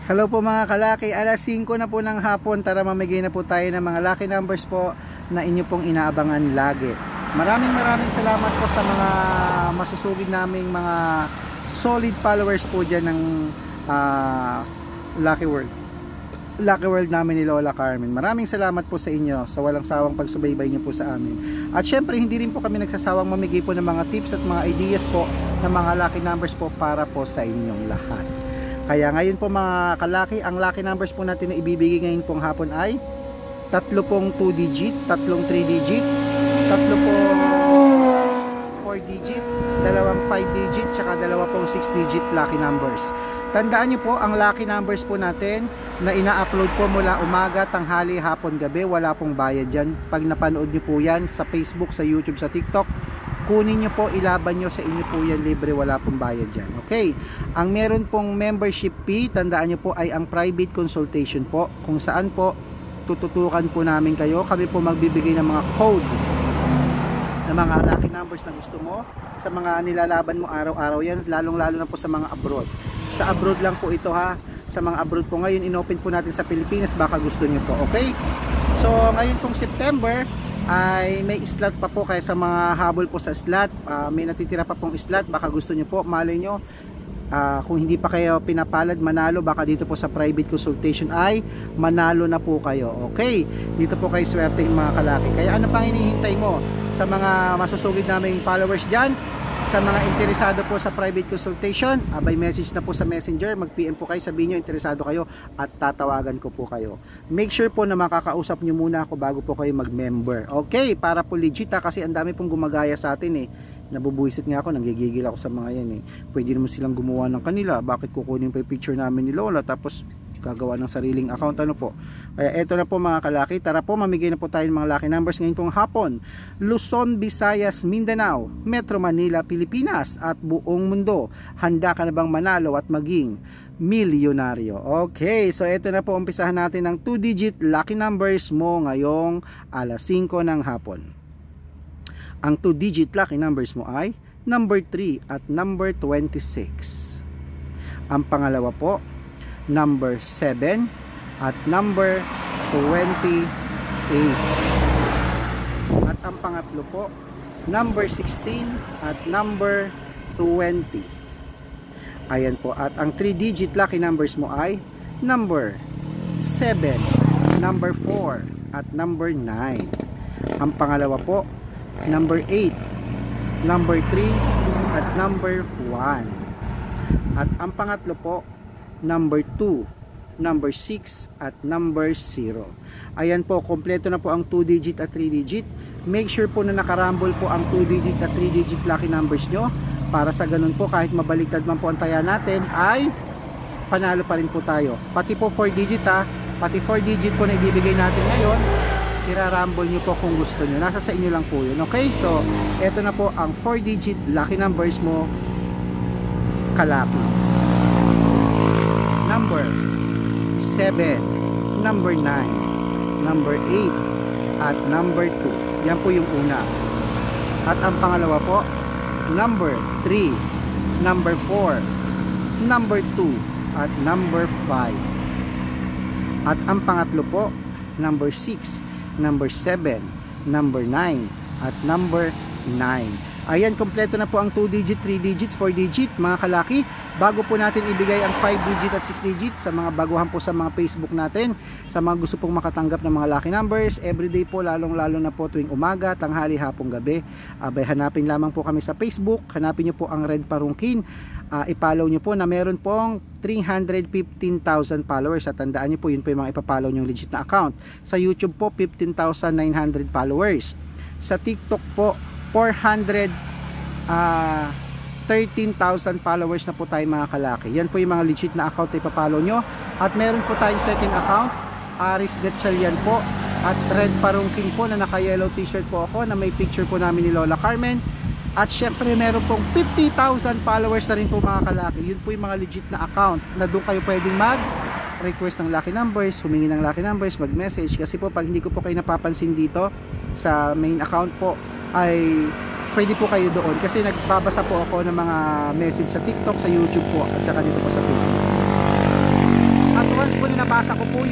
Hello po mga kalaki, alas 5 na po ng hapon, tara mamigay na po tayo ng mga lucky numbers po na inyo pong inaabangan lagi. Maraming salamat po sa mga masusugid naming mga solid followers po dyan ng Lucky World namin ni Lola Carmen. Maraming salamat po sa inyo sa walang sawang pagsubaybay niyo po sa amin. At syempre hindi rin po kami nagsasawang mamigay po ng mga tips at mga ideas po ng mga lucky numbers po para po sa inyong lahat. Kaya ngayon po mga kalaki, ang lucky numbers po natin na ibibigay ngayon pong hapon ay tatlo pong 2 digit, tatlong 3 digit, tatlo pong 4 digit, dalawang 5 digit, tsaka dalawa pong 6 digit lucky numbers. Tandaan nyo po, ang lucky numbers po natin na ina-upload po mula umaga, tanghali, hapon, gabi, wala pong bayad dyan. Pag napanood nyo po yan sa Facebook, sa YouTube, sa TikTok, kunin nyo po, ilaban nyo, sa inyo po yan, libre, wala pong bayad dyan. Okay, ang meron pong membership fee, tandaan nyo po, ay ang private consultation po, kung saan po tututukan po namin kayo. Kami po magbibigay ng mga code ng mga lucky numbers na gusto mo sa mga nilalaban mo araw-araw yan, lalong-lalo na po sa mga abroad. Sa abroad lang po ito ha, sa mga abroad po ngayon, inopen po natin sa Pilipinas, baka gusto nyo po. Okay, so ngayon pong September ay may slot pa po, kaya sa mga habol po sa slot, may natitira pa pong slot, baka gusto nyo po, malay nyo, kung hindi pa kayo pinapalad manalo, baka dito po sa private consultation ay manalo na po kayo. Okay, dito po kayo swerte mga kalaki. Kaya ano pang hinihintay mo sa mga masusugid naming followers dyan? Sa mga interesado po sa private consultation, abay message na po sa Messenger, mag-PM po kayo, sabihin nyo interesado kayo at tatawagan ko po kayo. Make sure po na makakausap nyo muna ako bago po kayo mag-member. Okay, para po legit ha, kasi ang dami pong gumagaya sa atin eh. Nabubuisit nga ako, nanggigigil ako sa mga yan eh. Pwede naman silang gumawa ng kanila, bakit kukunin pa yung picture namin ni Lola tapos gagawa ng sariling account, ano po. Kaya eto na po mga kalaki, tara po mamigay na po tayo ng mga lucky numbers ngayon pong hapon. Luzon, Visayas, Mindanao, Metro Manila, Pilipinas at buong mundo, handa ka na bang manalo at maging milyonaryo? Okay, so eto na po, umpisahan natin ng 2 digit lucky numbers mo ngayong alas 5 ng hapon. Ang 2 digit lucky numbers mo ay number 3 at number 26. Ang pangalawa po, number 7 at number 28. At ang pangatlo po, number 16 at number 20. Ayan po, at ang 3 digit lucky numbers mo ay number 7, number 4 at number 9. Ang pangalawa po, number 8, number 3 at number 1. At ang pangatlo po, number 2, number 6 at number 0. Ayan po, kompleto na po ang 2 digit at 3 digit. Make sure po na nakarambol po ang 2 digit at 3 digit lucky numbers nyo, para sa ganun po kahit mabaliktad man po ang taya natin ay panalo pa rin po tayo. Pati po 4 digit ha, pati 4 digit po na ibibigay natin ngayon, irarambol nyo po kung gusto nyo, nasa sa inyo lang po yun. Okay, so eto na po ang 4 digit lucky numbers mo kalaki. Number 7, number 9, number 8 at number 2. Yan po yung una. At ang pangalawa po, number 3, number 4, number 2 at number 5. At ang pangatlo po, number 6, number 7, number 9 at number 9. Ayan, kompleto na po ang 2 digit, 3 digit, 4 digit mga kalaki. Bago po natin ibigay ang 5 digit at 6 digit sa mga baguhan po sa mga Facebook natin, sa mga gusto pong makatanggap ng mga lucky numbers everyday po, lalong-lalo na po tuwing umaga, tanghali, hapong, gabi. Abay, hanapin lamang po kami sa Facebook, hanapin nyo po ang Red Parungkin, i-follow nyo po na meron pong 315,000 followers. At tandaan nyo po, yun po yung mga ipapollow nyo legit na account. Sa YouTube po, 15,900 followers. Sa TikTok po, 13,000 followers na po tayo mga kalaki. Yan po yung mga legit na account na ipapollow nyo. At meron po tayong second account, Aris Gatchalian po, at Red Parungkin po, na naka yellow t-shirt po ako na may picture po namin ni Lola Carmen. At syempre meron pong 50,000 followers na rin po mga kalaki. Yun po yung mga legit na account na doon kayo pwedeng mag request ng lucky numbers, humingi ng lucky numbers, mag-message. Kasi po pag hindi ko po kayo napapansin dito sa main account po, ay pwede po kayo doon kasi nagbabasa po ako ng mga message sa TikTok, sa YouTube po at saka dito po sa Facebook. At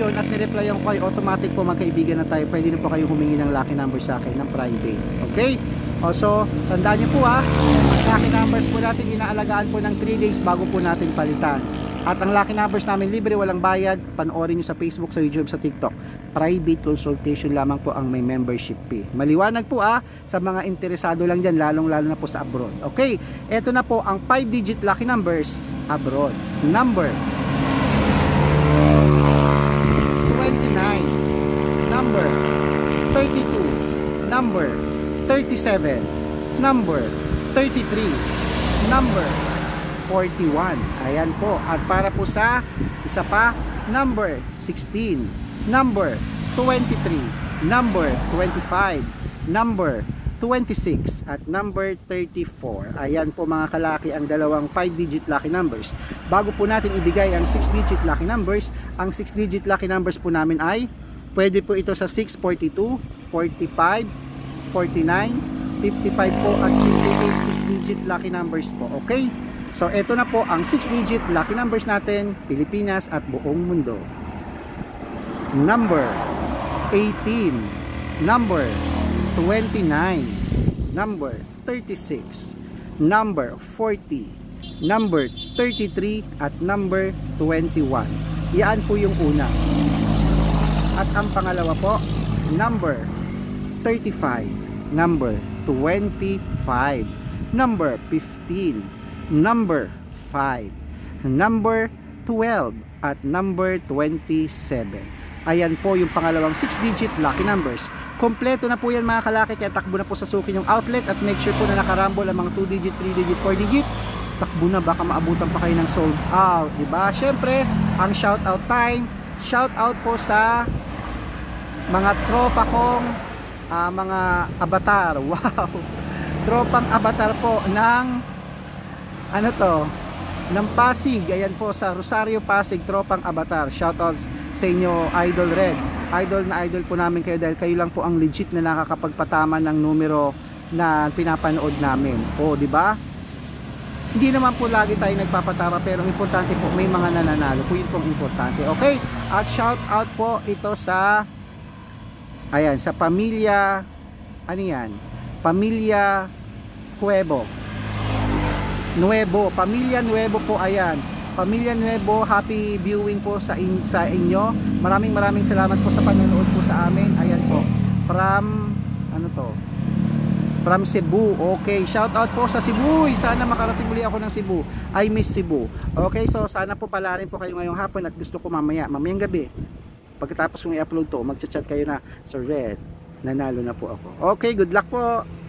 yun at nireplyan ko kayo, automatic po magkaibigan na tayo. Pwede na po kayo humingi ng lucky number sa akin ng private. Okay? Also, tandaan nyo po ang lucky numbers po natin inaalagaan po ng 3 days bago po natin palitan. At ang lucky numbers namin libre, walang bayad. Panoorin nyo sa Facebook, sa YouTube, sa TikTok. Private consultation lamang po ang may membership fee. Maliwanag po sa mga interesado lang dyan, lalong-lalo na po sa abroad. Okay, eto na po ang 5-digit lucky numbers abroad. Number 29, number 32, number 37, number 33, number 41. Ayan po. At para po sa isa pa, number 16, number 23, number 25, number 26 at number 34. Ayan po mga kalaki ang dalawang 5-digit lucky numbers. Bago po natin ibigay ang 6-digit lucky numbers, ang 6-digit lucky numbers po namin ay pwede po ito sa 642, 45, 49, 55 po at 58 6-digit lucky numbers po. Okay? So ito na po ang 6-digit lucky numbers natin, Pilipinas at buong mundo. Number 18, number 29, number 36, number 40, number 33 at number 21. Yan po yung una. At ang pangalawa po, number 35, number 25, number 15, number 5, number 12 at number 27. Ayan po yung pangalawang 6-digit lucky numbers. Kompleto na po yan mga kalaki, kaya takbo na po sa suki yung outlet at make sure po na nakarambol ang mga 2-digit, 3-digit, 4-digit. Takbo na, baka maabutan pa kayo ng sold out, diba? Syempre, ang shout out time, shout out po sa mga tropa kong mga avatar. Wow, tropang avatar po ng ano to, ng Pasig. Ayan po sa Rosario, Pasig, tropang avatar. Shoutout sa inyo, Idol Red. Idol na idol po namin kayo dahil kayo lang po ang legit na nakakapagpatama ng numero na pinapanood namin. O, di ba? Hindi naman po lagi tayo nagpapatama pero importante po may mga nananalo po, yun pong importante. Okay? At shoutout po ito sa ayan, sa pamilya ano yan? Pamilya Nuevo, Pamilya Nuevo po, ayan. Pamilya Nuevo, happy viewing po sa inyo. Maraming salamat po sa panonood po sa amin. Ayan po. From ano to? From Cebu. Okay, shout out po sa Cebu. Sana makarating muli ako ng Cebu. I miss Cebu. Okay, so sana po pala rin po kayo ngayong hapon at gusto ko mamayang gabi. Pagkatapos kong i-upload to, magchat-chat kayo na, Sir Red, nanalo na po ako. Okay, good luck po.